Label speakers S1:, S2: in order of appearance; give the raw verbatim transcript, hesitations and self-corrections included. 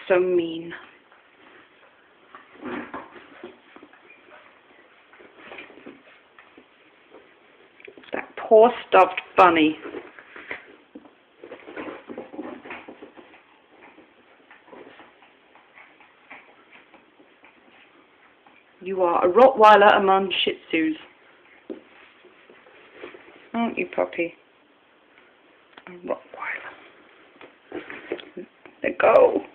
S1: so mean. That poor stuffed bunny. You are a Rottweiler among Shih Tzus. Aren't you, puppy? A Rottweiler. Let go.